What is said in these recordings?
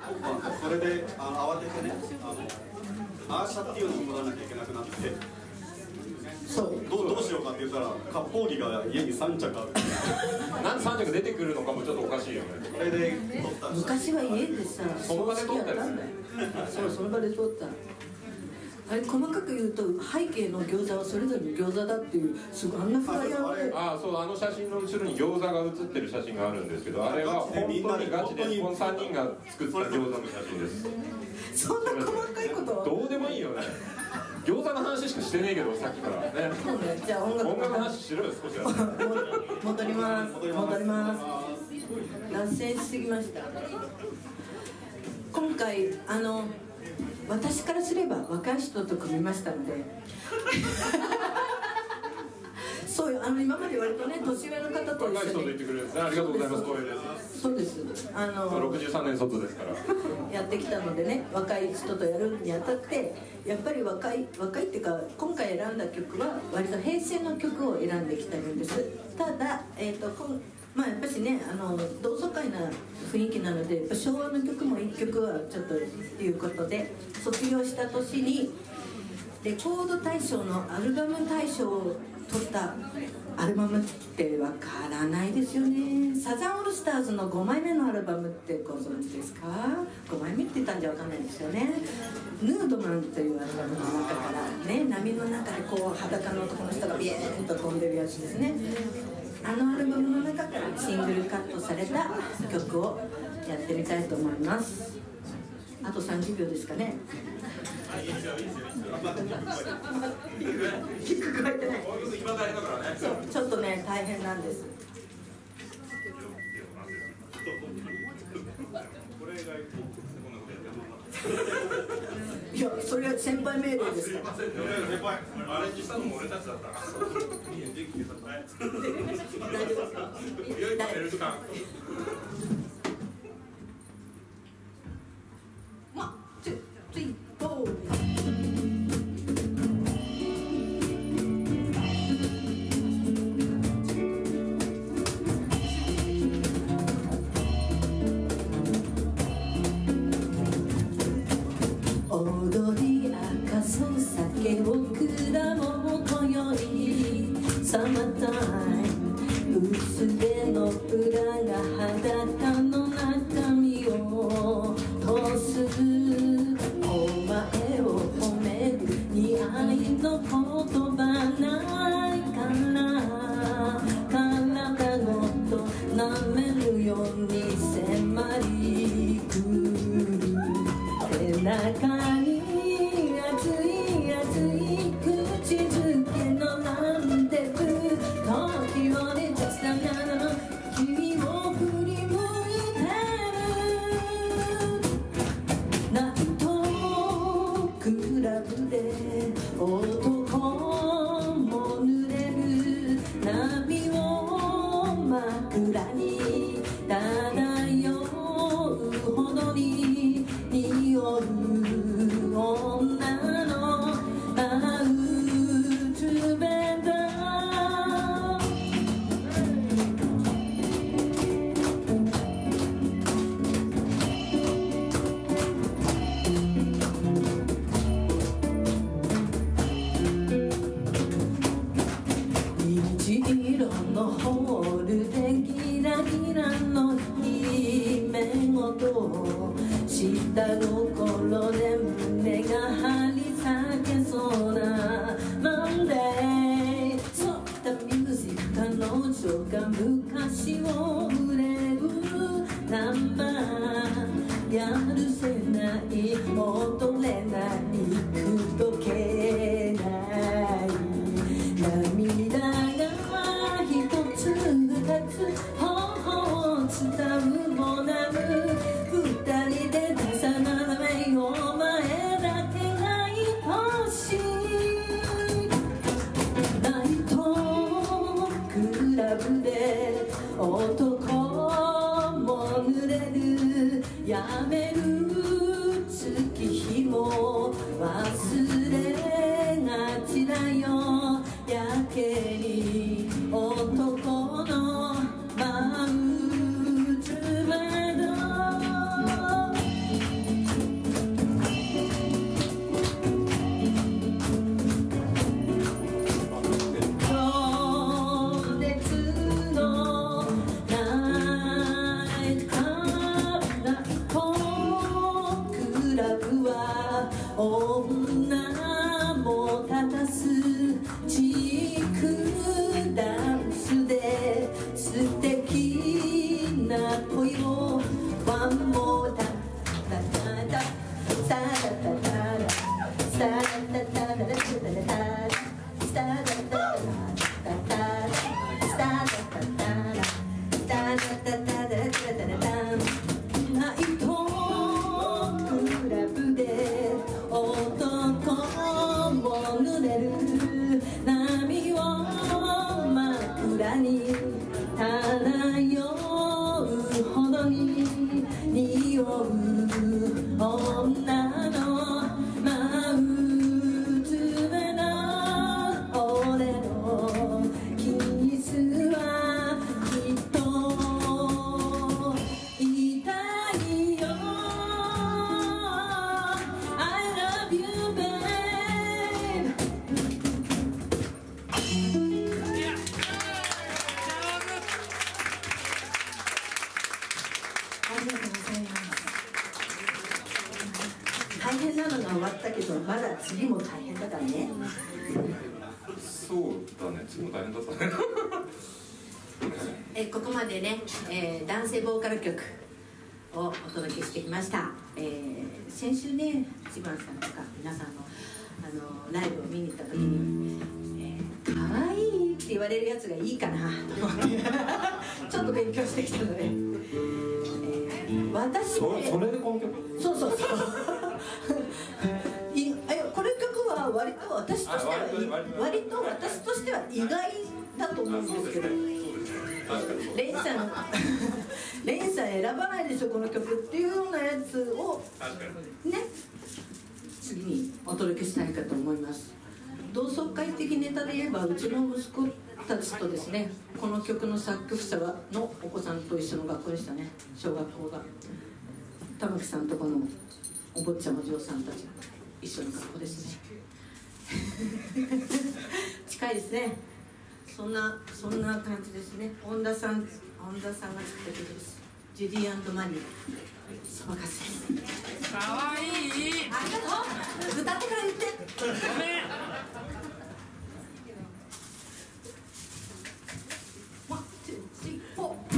それで慌ててねアーシャっていうのを取らなきゃいけなくなって、どうしようかって言ったら割烹着が家に3着ある。 なんで3着出てくるのかもちょっとおかしいよね。 それで取った。 昔は家でさ、 その場で取ったりする。 そうその場で取った。あれ細かく言うと背景の餃子はそれぞれの餃子だっていうすごいあんなフライヤーで、 そう、写真の後ろに餃子が写ってる写真があるんですけど、あれは本当にガチでこの3人が作った餃子の写真です。 そんな細かいことどうでもいいよね。餃子の話しかしてねえけどさっきからね。 そうね、じゃあ音楽の話しろよ少しは。 戻ります脱線しすぎました。今回私からすれば若い人と組みましたのでそうよ、今まで割とね年上の方と若い人と言ってくれるんですね。ありがとうございます。光栄です。 そうです。 63年卒ですからやってきたのでね、若い人とやるにあたってやっぱり若いっていうか今回選んだ曲は割と平成の曲を選んできてるんです。ただやっぱしね同窓会な雰囲気なのでやっぱ昭和の曲も1曲はちょっとっていうことで、卒業した年にレコード大賞のアルバム大賞を取ったアルバムってわからないですよね。サザンオールスターズの5枚目のアルバムってご存知ですか？5枚目って言ったんじゃわかんないですよね。ヌードマンというアルバムの中からね、波の中でこう裸の男の人がビエーンと飛んでるやつですね。アルバムの中からシングルカットされた曲をやってみたいと思います。あと30秒ですかね。聞く声でない。そう、ちょっとね大変なんです。いや、それは先輩命令ですから。先輩、あれにしたのも俺たちだった。大丈夫ですか？踊り明かす酒を蔵元よりサマータイム薄手の裏が裸の中身を通すお前を褒める似合いの言葉ないから体ごと舐めるように迫り来る背中に熱い口づけのなんて時をねジャスタなの君を振り向いてるナイトクラブで男も濡れる波を枕に漂うほどに匂う女のアウトベダ虹色のホールでギラギラの姫ごと下心で胸が張り裂けそうなマンデーそういったミュージック彼女が昔を触れるナンバーやるせない踊れないくどけない涙が一つ二つ頬を伝うもなる二人で重ならないお前だけが愛しいナイトクラブで男も濡れるやめる月日も忘れがちだよやけに男のマウントメドう女の真うつぶの俺のキスはきっと痛いよ I love you babe ありがとうございます。大変なのが終わったけど、まだ次も大変だからね。 そうだね、次も大変だったねここまでね、男性ボーカル曲をお届けしてきました。先週ね、千葉さんとか皆さんのライブを見に行った時に、可愛いって言われるやつがいいかなと思ってちょっと勉強してきたので、私ね、 それでこの曲？ そうそうそうこの曲は割と私としては割と私としては意外だと思うんですけど、レイさん選ばないでしょこの曲っていうようなやつをね、次にお届けしたいかと思います。同窓会的ネタで言えば、うちの息子たちとですね、この曲の作曲者のお子さんと一緒の学校でしたね。小学校が玉木さんとこのお坊ちゃまお嬢さんたち一緒の学校ですね近いですね。そんな感じですね。恩田さんが作った曲です。ジュディ&マリー、そばかすです。 かわいい。 ありがとう。歌ってから言って。 ごめん。 ワン、ツー、スリー、フォー。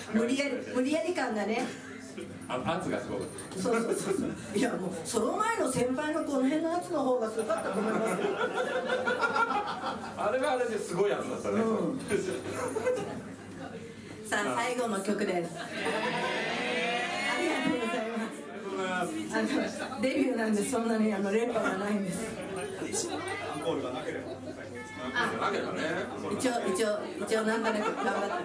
無理やり感がね、 圧がすごかった。 そういやもうその前の先輩のこの辺の圧の方がすごかったと思いますよ。 あれはあれですごい圧だったね、 さあ最後の曲です。ありがとうございます。デビューなんでそんなに連覇がないんです。 アンコールがなければ。 一応なんとなく頑張って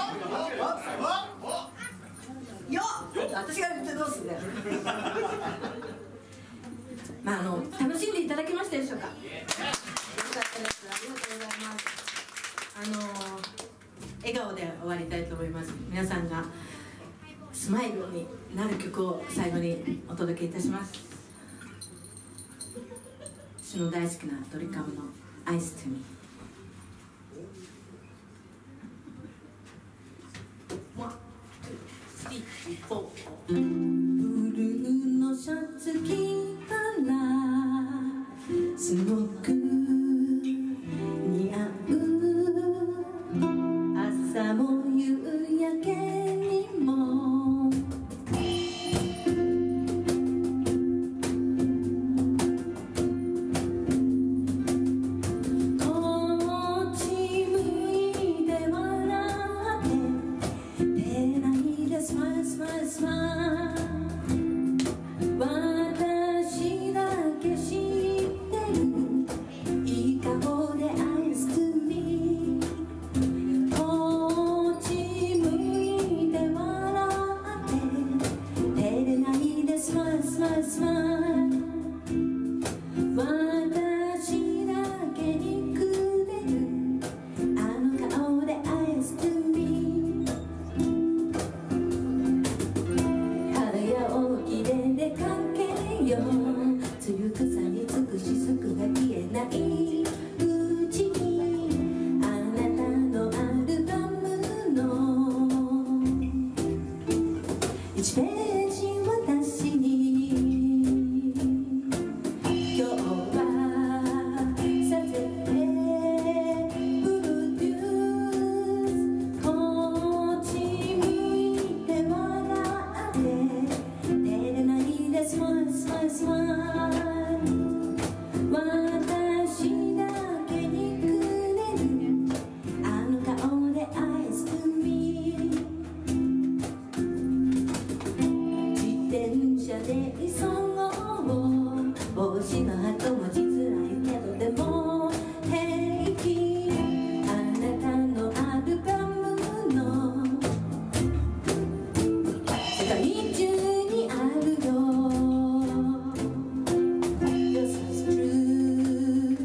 よっ、私が言ってどうすんだよ。まあ楽しんでいただけましたでしょうか。よかったです。ありがとうございます。笑顔で終わりたいと思います。皆さんがスマイルになる曲を最後にお届けいたします。私の大好きなドリカムの「愛してみ」。ブルーのシャツ着たらすごく似合う。朝も夕焼けにもこっち向いて笑って出ないでスマイルスマイルスマイル。私だけ知ってるいい顔で愛するこっち向いて笑って照れないでスマイルスマイルスマイル。私だけにくれるあの顔で愛する春や大きで出かけよう。つゆくさにつくしすくが消えないうちにあなたのアルバムの1ページ私に今日はさせてプロデュースこっち向いて笑って照れないでスマイルスマイルスマイル。私だけにくれるあの顔で愛する自転車で急ごう帽子の跡持ちづらいけどでも平気あなたのアルバムの世界中にあるよ。You're so true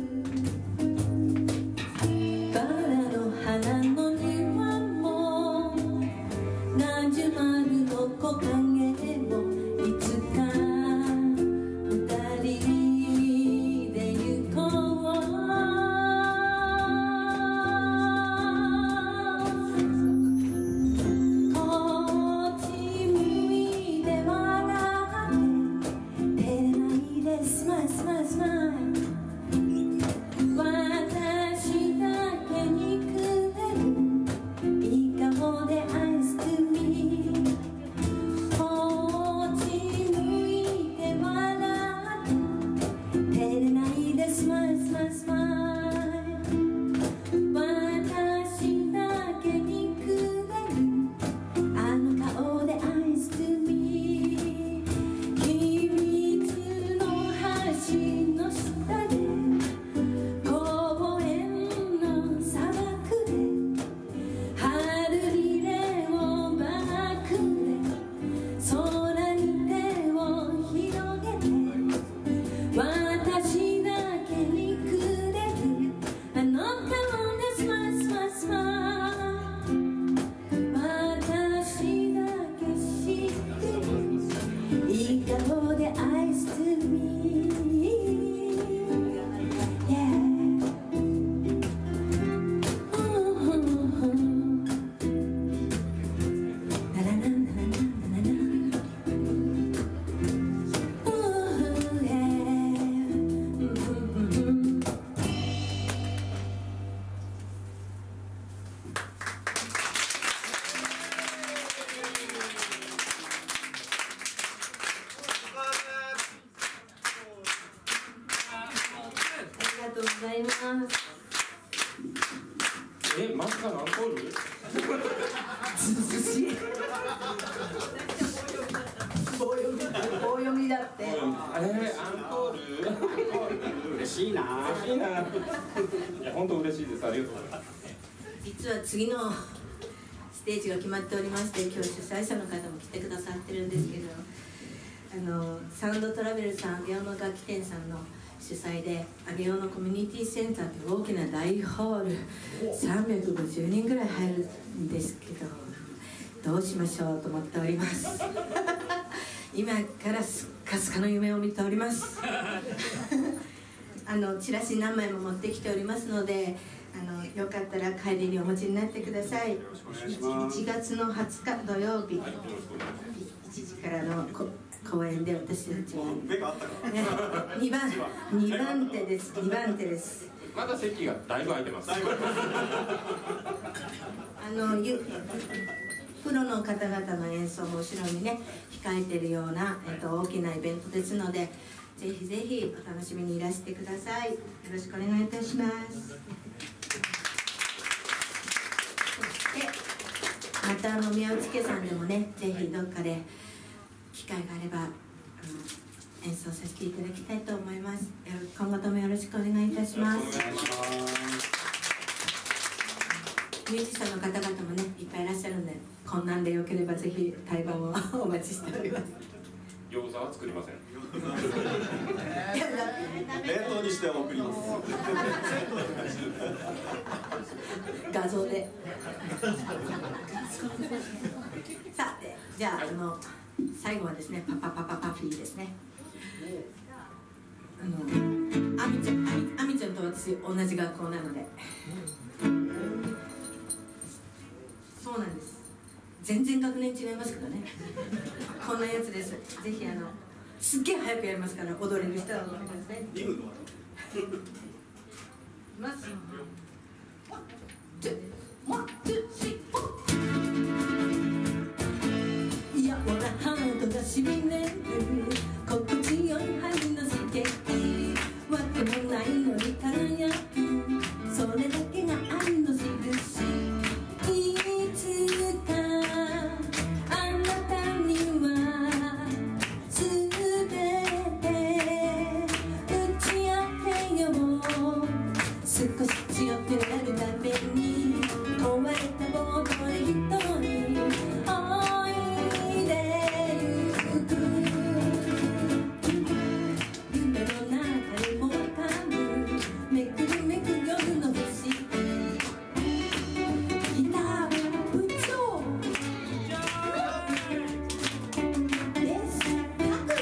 バラの花の庭もガジュマルの木陰もいつか二人で行こう。こっち向いて笑って照れないでスマイルスマイルスマイル。私だけにくれるいい顔で愛するこっちアンコール嬉しいな。 嬉しいな。いや本当嬉しいです。ありがとうございます。 実は次のステージが決まっておりまして、今日主催者の方も来てくださってるんですけど、サウンドトラベルさん、上尾の楽器店さんの主催で、上尾のコミュニティセンターという大きな大ホール350人ぐらい入るんですけど、どうしましょうと思っております今からすっかすかの夢を見ておりますチラシ何枚も持ってきておりますので、よかったら帰りにお持ちになってください。1月の20日土曜日、1時からの公演で私たちは、2番手です。2番手です。 まだ席がだいぶ空いてます。 プロの方々の演奏も後ろにね控えているような、大きなイベントですので、ぜひぜひお楽しみにいらしてください。よろしくお願いいたします。そしてまた宮内家さんでもね、ぜひどっかで機会があれば演奏させていただきたいと思います。今後ともよろしくお願いいたします。ミュージシャンの方々もねいっぱいいらっしゃるんで、こんなんでよければぜひ対バンをお待ちしております。 餃子は作りません。 冷凍にして送ります。 画像でさあ、じゃあ、最後はですね、パフィーですね。アミちゃんと私同じ学校なので、そうなんです。全然学年違いますからね。こんなやつです。ぜひすっげえ早くやりますから、踊れる人は踊りますね。いきます。いやほらハートがしびれる心地よい春の刺激、わけもないのに輝く、それだけが愛の印。いつかあなたには全て打ち明けよう。少し強くなるために壊れたボードで一人おいでゆく。夢の中でもわかるめくるめく夜の星、ギター部長レスタク、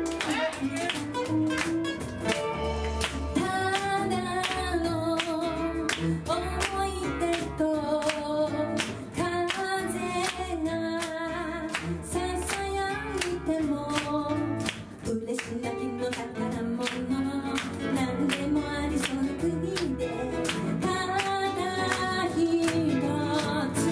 ただの思い出と風がささやいても嬉し泣きの宝物、何でもありその国でただ一つ、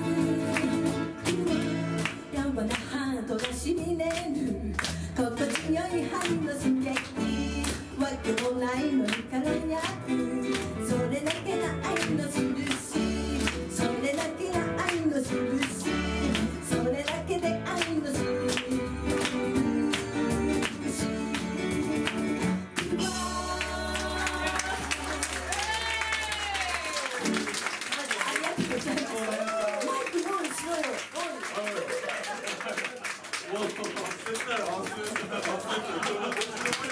やわなハートがしびれる心地よい春の刺激、わけもないのに輝く、それだけが愛の印、それだけが愛の印、それだけで愛の印。ありがとうございます。マイク用意しろよ。 もう忘れたら忘れた。